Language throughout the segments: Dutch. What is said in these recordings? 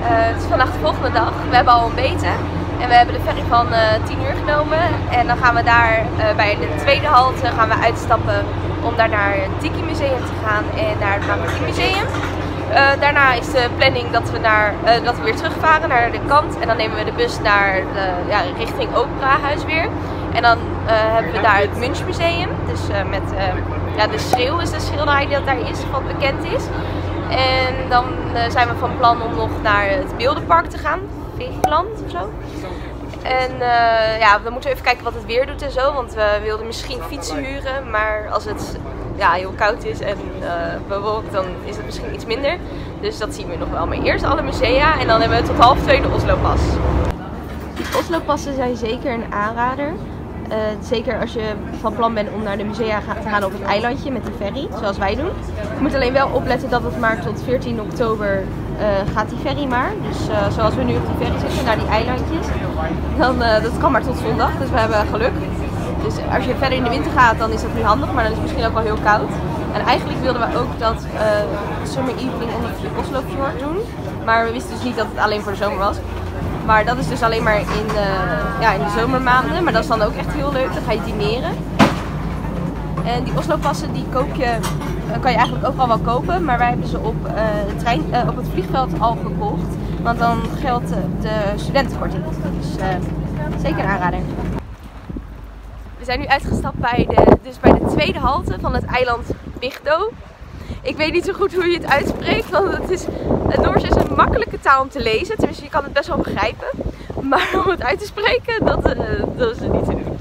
Het is vandaag de volgende dag. We hebben al ontbeten en we hebben de ferry van 10 uur genomen. En dan gaan we daar bij de tweede halte gaan we uitstappen om daar naar het Tiki Museum te gaan en naar het Maritiem Museum. Daarna is de planning dat we weer terugvaren naar de kant en dan nemen we de bus naar richting Operahuis weer. En dan hebben we daar het Munchmuseum, dus met de schreeuw is de schilderij die daar is, wat bekend is. En dan zijn we van plan om nog naar het Beeldenpark te gaan, Vigeland of zo. En we moeten even kijken wat het weer doet en zo, want we wilden misschien fietsen huren, maar als het heel koud is en bewolkt, dan is het misschien iets minder. Dus dat zien we nog wel. Maar eerst alle musea en dan hebben we tot 1:30 de Oslopas. Die Oslopassen zijn zeker een aanrader. Zeker als je van plan bent om naar de musea te gaan op het eilandje met de ferry, zoals wij doen. Je moet alleen wel opletten dat het maar tot 14 oktober gaat die ferry maar. Dus zoals we nu op die ferry zitten naar die eilandjes, dan dat kan maar tot zondag. Dus we hebben geluk. Dus als je verder in de winter gaat, dan is dat niet handig, maar dan is het misschien ook wel heel koud. En eigenlijk wilden we ook dat Summer Evening on the Oslo Fjord doen. Maar we wisten dus niet dat het alleen voor de zomer was. Maar dat is dus alleen maar in de zomermaanden. Maar dat is dan ook echt heel leuk. Dan ga je dineren. En die Oslopassen die kan je eigenlijk ook al wel kopen. Maar wij hebben ze op het vliegveld al gekocht. Want dan geldt de studentenkorting. Dus zeker een aanrader. We zijn nu uitgestapt bij de tweede halte van het eiland Vigdo. Ik weet niet zo goed hoe je het uitspreekt, want het Noors is een makkelijke taal om te lezen. Tenminste, je kan het best wel begrijpen. Maar om het uit te spreken, dat is er niet te doen.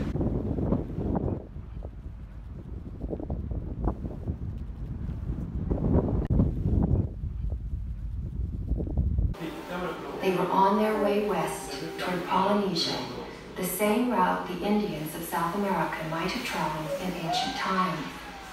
They were on their way west toward Polynesia, the same route the Indians of South America might have traveled in ancient times.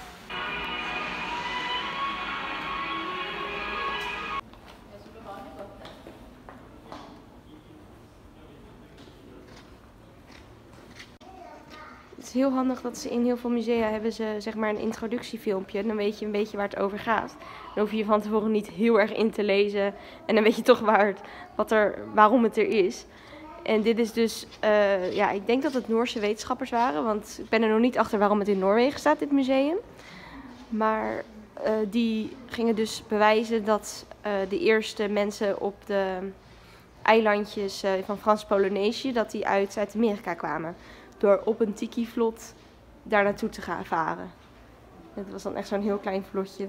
Het is heel handig dat ze in heel veel musea hebben ze zeg maar een introductiefilmpje. Dan weet je een beetje waar het over gaat. Dan hoef je van tevoren niet heel erg in te lezen. En dan weet je toch waarom het er is. En dit is dus, ik denk dat het Noorse wetenschappers waren. Want ik ben er nog niet achter waarom het in Noorwegen staat, dit museum. Maar die gingen dus bewijzen dat de eerste mensen op de eilandjes van Frans-Polynesië, dat die uit Zuid-Amerika kwamen. Door op een tiki-vlot daar naartoe te gaan varen. Het was dan echt zo'n heel klein vlotje.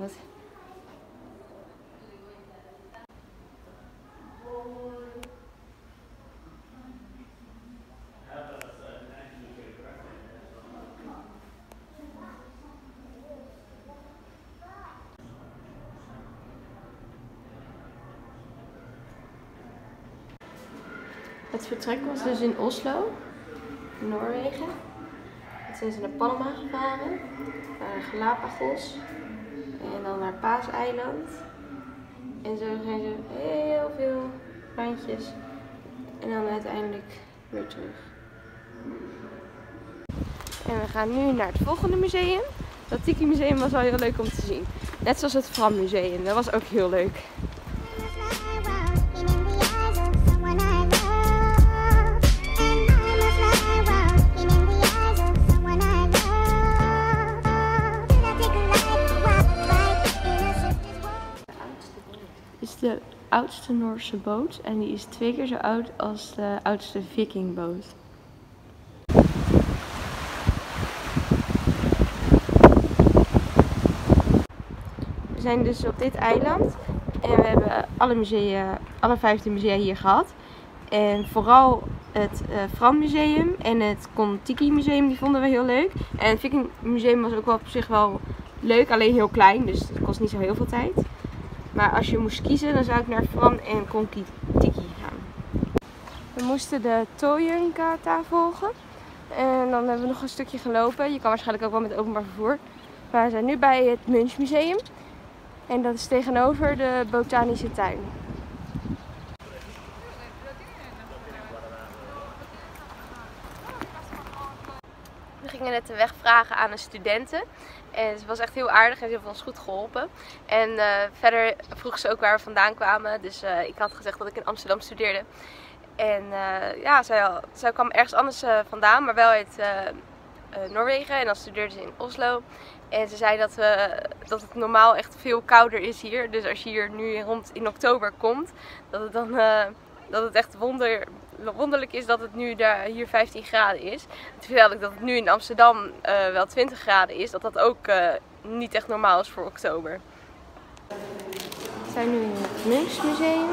Het vertrek was dus in Oslo, Noorwegen. Toen zijn ze naar Panama gevaren, naar Galapagos en dan naar Paaseiland. En zo zijn ze heel veel landjes en dan uiteindelijk weer terug. En we gaan nu naar het volgende museum. Dat Tiki Museum was wel heel leuk om te zien. Net zoals het Fram Museum, dat was ook heel leuk. Dit is de oudste Noorse boot en die is 2 keer zo oud als de oudste vikingboot. We zijn dus op dit eiland en we hebben alle 15 musea hier gehad. En vooral het Fram Museum en het Kon-Tiki Museum, die vonden we heel leuk. En het Viking Museum was ook wel op zich wel leuk, alleen heel klein, dus het kost niet zo heel veel tijd. Maar als je moest kiezen, dan zou ik naar Fram en Kon-Tiki gaan. We moesten de Toyungata volgen. En dan hebben we nog een stukje gelopen. Je kan waarschijnlijk ook wel met openbaar vervoer. Maar we zijn nu bij het Munchmuseum. En dat is tegenover de botanische tuin. We gingen gingen net de weg vragen aan een studenten. En ze was echt heel aardig en ze heeft ons goed geholpen. En verder vroeg ze ook waar we vandaan kwamen. Dus ik had gezegd dat ik in Amsterdam studeerde. En ja, zij kwam ergens anders vandaan, maar wel uit Noorwegen. En dan studeerde ze in Oslo. En ze zei dat het normaal echt veel kouder is hier. Dus als je hier nu rond in oktober komt, dat het echt wonderlijk is dat het nu hier 15 graden is. Toen vertelde ik dat het nu in Amsterdam wel 20 graden is. Dat ook niet echt normaal is voor oktober. We zijn nu in het Munchmuseum.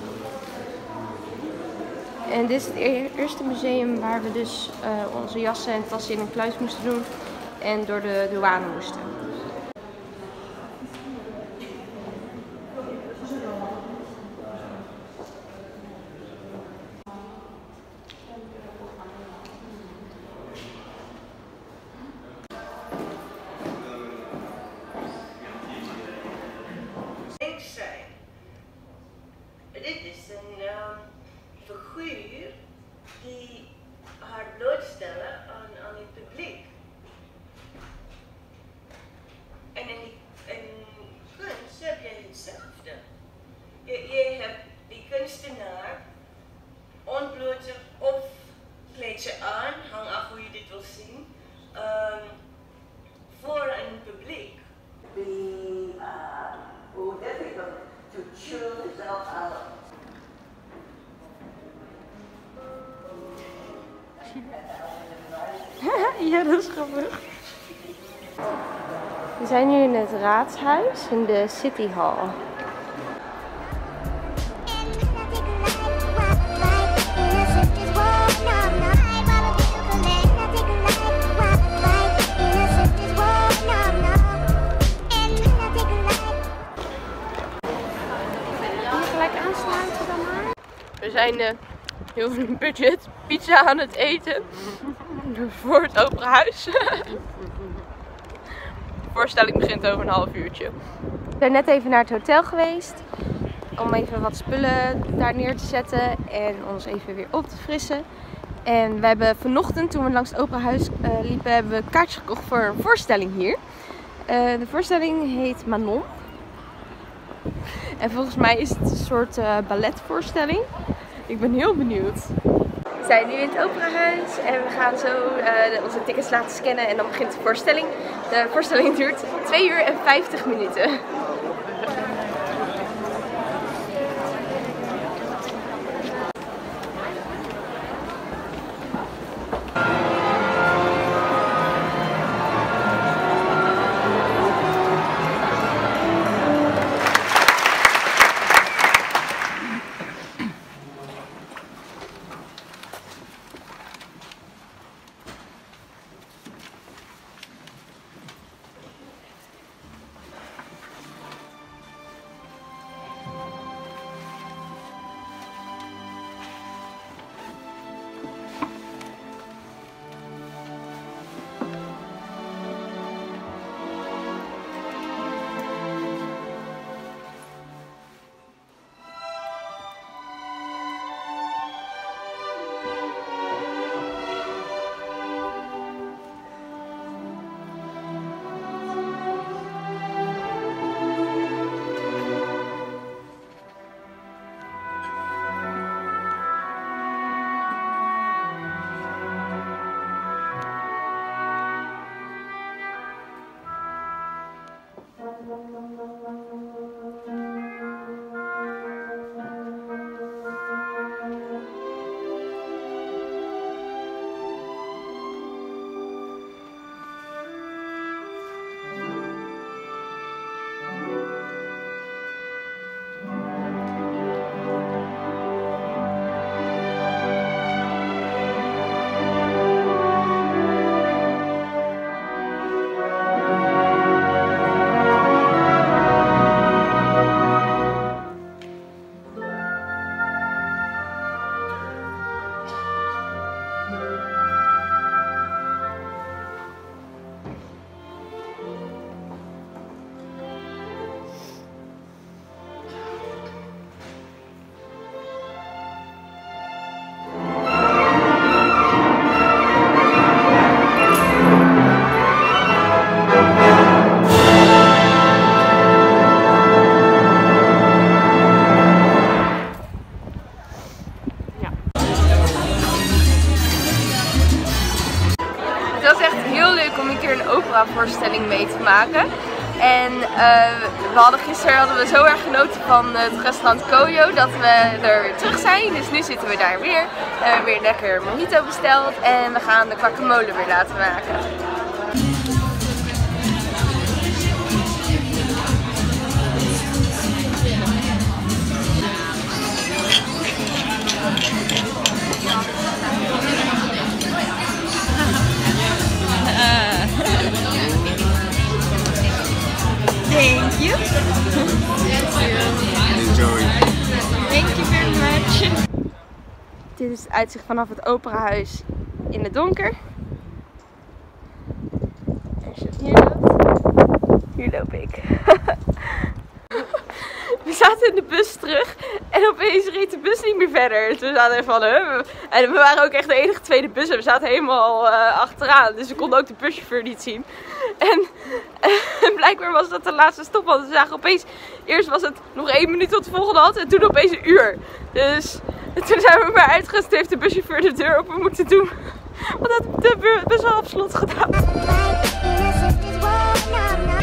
En dit is het eerste museum waar we dus onze jassen en tassen in een kluis moesten doen. En door de douane moesten. Links zijn. Dit is een figuur die haar blootstellen aan het publiek. En in kunst heb je hetzelfde. Je hebt die kunstenaar ontbloot zich of kleed je aan, hang af hoe je dit wil zien, voor een publiek. Hoe difficult to chew yourself out. Ja, dat is grappig. We zijn nu in het Raadshuis in de City Hall. We zijn heel veel budget pizza aan het eten voor het Opera Huis. De voorstelling begint over een half uurtje. We zijn net even naar het hotel geweest om even wat spullen daar neer te zetten en ons even weer op te frissen. En we hebben vanochtend, toen we langs het Opera Huis liepen, hebben we kaartjes gekocht voor een voorstelling hier. De voorstelling heet Manon. En volgens mij is het een soort balletvoorstelling. Ik ben heel benieuwd. We zijn nu in het Operahuis en we gaan zo onze tickets laten scannen en dan begint de voorstelling. De voorstelling duurt 2 uur en 50 minuten. een operavoorstelling mee te maken. En gisteren hadden we zo erg genoten van het restaurant Koyo dat we er weer terug zijn. Dus nu zitten we daar weer. We hebben weer lekker mojito besteld en we gaan de guacamole weer laten maken. Thank you. Enjoy. Thank you very much. Dit is het uitzicht vanaf het operahuis in het donker. Als je hier loopt, hier loop ik. We zaten in de bus terug en opeens reed de bus niet meer verder. Dus we zaten even van, en we waren ook echt de enige tweede bus en we zaten helemaal achteraan. Dus we konden ook de buschauffeur niet zien. En blijkbaar was dat de laatste stop, want we zagen opeens, eerst was het nog 1 minuut tot de volgende halt en toen opeens 1 uur. Dus toen zijn we maar uitgerust, heeft de buschauffeur de deur open moeten doen. Want dat de bus al op slot gedaan.